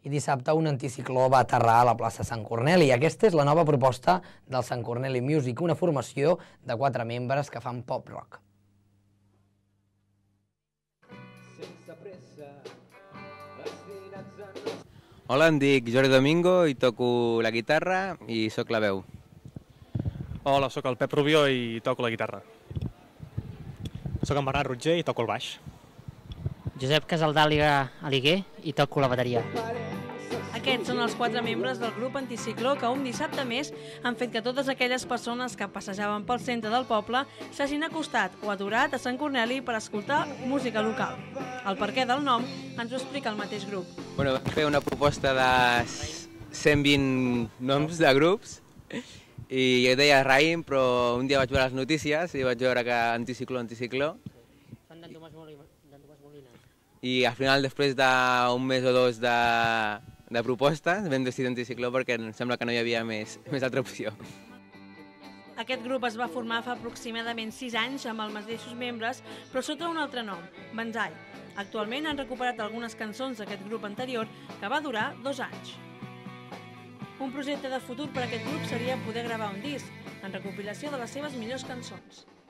I dissabte un anticicló va aterrar a la plaça Sant Corneli. Aquesta és la nova proposta del Sant Corneli Music, una formació de 4 membres que fan pop-rock. Hola, em dic Jordi Domingo i toco la guitarra i sóc la veu. Hola, sóc el Pep Rubió i toco la guitarra. Sóc en Bernat Rotger i toco el baix. Josep Casaldàliga Aliguer i toco la bateria. Aquests són els 4 membres del grup Anticicló que un dissabte més han fet que totes aquelles persones que passejaven pel centre del poble s'hagin acostat o aturat a Sant Corneli per escoltar música local. El perquè del nom ens ho explica el mateix grup. Vam fer una proposta de 120 noms de grups i jo deia Raïm, però un dia vaig veure les notícies i vaig veure que Anticicló. Fan d'en Tomàs Molina. I al final, després d'un mes o dos de propostes, vam decidir Anticicló perquè em sembla que no hi havia més altra opció. Aquest grup es va formar fa aproximadament 6 anys amb els mateixos membres, però sota un altre nom, Benzai. Actualment han recuperat algunes cançons d'aquest grup anterior que va durar 2 anys. Un projecte de futur per a aquest grup seria poder gravar un disc en recopilació de les seves millors cançons.